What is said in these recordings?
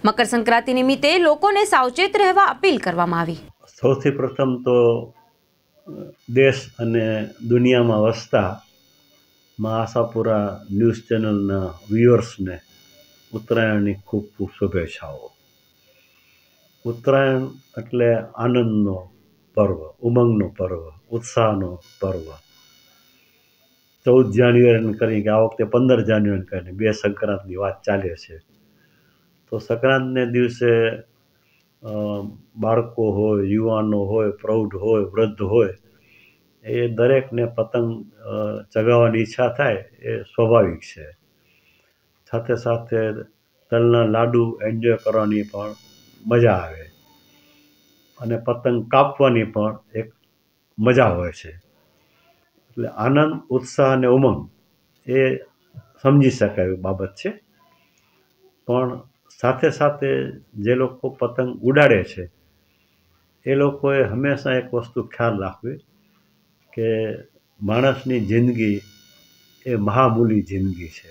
મકર સંક્રાંતિ નિમિત્તે લોકોને સાવચેત રહેવા અપીલ કરવામાં આવી। સૌથી પ્રથમ તો દેશ અને દુનિયામાં વસતા મા આશાપુરા ન્યૂઝ ચેનલના વ્યુઅર્સને ઉત્તરાયણની ખૂબ ખૂબ શુભેચ્છાઓ। ઉત્તરાયણ એટલે આનંદનો પર્વ, ઉમંગનો પર્વ, ઉત્સાહનો પર્વ। 14 જાન્યુઆરીને કરી કે આ વખતે 15 જાન્યુઆરી કરીને બે સંક્રાંતની વાત ચાલે છે। તો સંક્રાંતને દિવસે બાળકો હોય, યુવાનો હોય, પ્રૌઢ હોય, વૃદ્ધ હોય, એ દરેકને પતંગ ચગાવવાની ઈચ્છા થાય એ સ્વાભાવિક છે। સાથે સાથે તલના લાડુ એન્જોય કરવાની પણ મજા આવે અને પતંગ કાપવાની પણ એક મજા હોય છે। એટલે આનંદ, ઉત્સાહ અને ઉમંગ એ સમજી શકાય એવી બાબત છે। પણ સાથે સાથે જે લોકો પતંગ ઉડાડે છે એ લોકોએ હંમેશા એક વસ્તુ ખ્યાલ રાખવી કે માણસની જિંદગી એ મહામૂલી જિંદગી છે।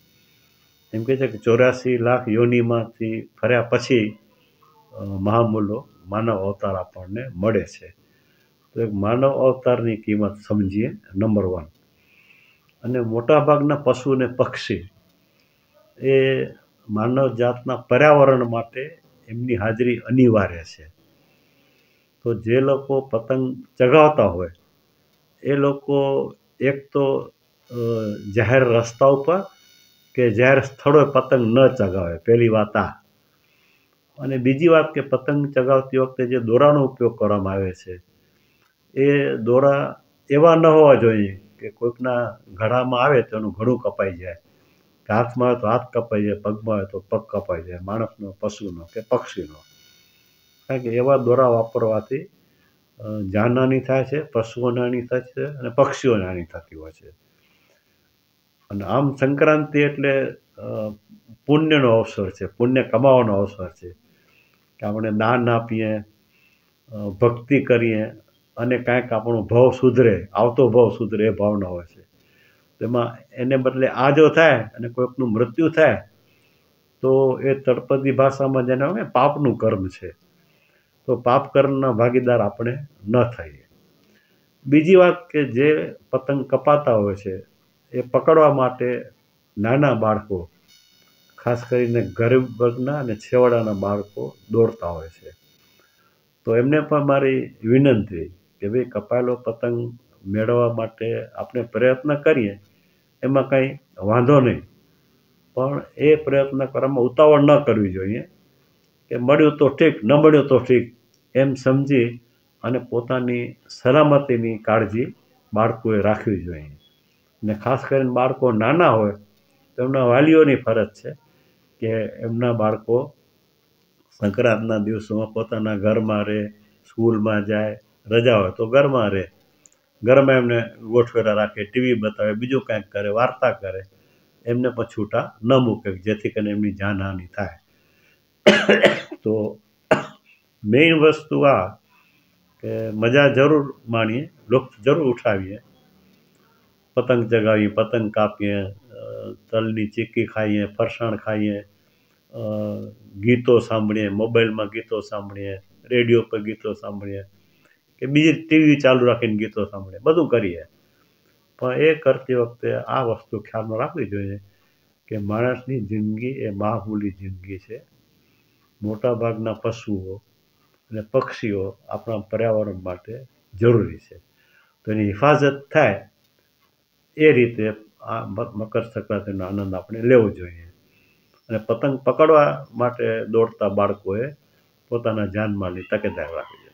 એમ કહે છે કે 84 લાખ યોનિમાંથી ફર્યા પછી મહામૂલો માનવ અવતાર આપણને મળે છે। તો એક માનવ અવતારની કિંમત સમજીએ, નંબર 1। અને મોટાભાગના પશુ અને પક્ષી એ માનવ જાતના પર્યાવરણ માટે એમની હાજરી અનિવાર્ય છે। તો જે લોકો પતંગ ચગાવતા હોય એ લોકો એક તો જાહેર રસ્તા ઉપર કે જાહેર સ્થળોએ પતંગ ન ચગાવે, પહેલી વાત આ। અને બીજી વાત કે પતંગ ચગાવતી વખતે જે દોરાનો ઉપયોગ કરવામાં આવે છે એ દોરા એવા ન હોવા જોઈએ કે કોઈકના ગળામાં આવે તો એનું ગળું કપાઈ જાય, કે હાથમાં આવે તો હાથ કપાઈ જાય, પગમાં આવે તો પગ કપાઈ જાય, માણસનો, પશુનો કે પક્ષીનો। કારણ કે એવા દોરા વાપરવાથી જાનહાનિ થાય છે, પશુઓને હાનિ થાય છે અને પક્ષીઓને હાનિ થતી હોય છે। અને આમ સંક્રાંતિ એટલે પુણ્યનો અવસર છે, પુણ્ય કમાવાનો અવસર છે કે આપણે દાન આપીએ, ભક્તિ કરીએ અને કાંઈક આપણો ભાવ સુધરે, આવતો ભાવ સુધરે એ ભાવના હોય છે। તેમાં એને બદલે આ જો થાય અને કોઈકનું મૃત્યુ થાય તો એ તળપદી ભાષામાં જેને કહે પાપનું કર્મ છે। તો પાપ કર્મના ભાગીદાર આપણે ન થઈએ। બીજી વાત કે જે પતંગ કપાતા હોય છે એ પકડવા માટે નાના બાળકો, ખાસ કરીને ગરીબ વર્ગના અને છેવાડાના બાળકો દોડતા હોય છે। તો એમને પણ મારી વિનંતી કે ભાઈ કપાયેલો પતંગ મેળવવા માટે આપણે પ્રયત્ન કરીએ, એમાં કંઈ વાંધો નહીં, પણ એ પ્રયત્ન કરવામાં ઉતાવળ ન કરવી જોઈએ કે મળ્યું તો ઠીક, ન મળ્યું તો ઠીક એમ સમજી અને પોતાની સલામતીની કાળજી બાળકોએ રાખવી જોઈએ। ને ખાસ કરીને બાળકો નાના હોય તો એમના વાલીઓની ફરજ છે કે એમના બાળકો સંક્રાંતના દિવસોમાં પોતાના ઘરમાં રહે, સ્કૂલમાં જાય, રજા હોય તો ઘરમાં રહે, ઘરમાં એમને ગોઠવેલા રાખે, ટીવી બતાવે, બીજું કાંઈક કરે, વાર્તા કરે, એમને પણ છૂટા ન મૂકે જેથી કરીને એમની જાનહાનિ થાય। તો મેઇન વસ્તુ આ કે મજા જરૂર માણીએ, લુત્ફ જરૂર ઉઠાવીએ, પતંગ ચગાવીએ, પતંગ કાપીએ, તલની ચીક્કી ખાઈએ, ફરસાણ ખાઈએ, ગીતો સાંભળીએ, મોબાઈલમાં ગીતો સાંભળીએ, રેડિયો પર ગીતો સાંભળીએ કે બીજી ટીવી ચાલુ રાખીને ગીતો સાંભળીએ, બધું કરીએ। પણ એ કરતી વખતે આ વસ્તુ ખ્યાલમાં રાખવી જોઈએ કે માણસની જિંદગી એ મહામૂલી જિંદગી છે। મોટાભાગના પશુઓ અને પક્ષીઓ આપણા પર્યાવરણ માટે જરૂરી છે। તો એની હિફાજત થાય એ રીતે આ મકર સંક્રાંતિનો આનંદ આપણે લેવો જોઈએ। અને પતંગ પકડવા માટે દોડતા બાળકોએ પોતાના જાનમાલની તકેદારી રાખવી જોઈએ।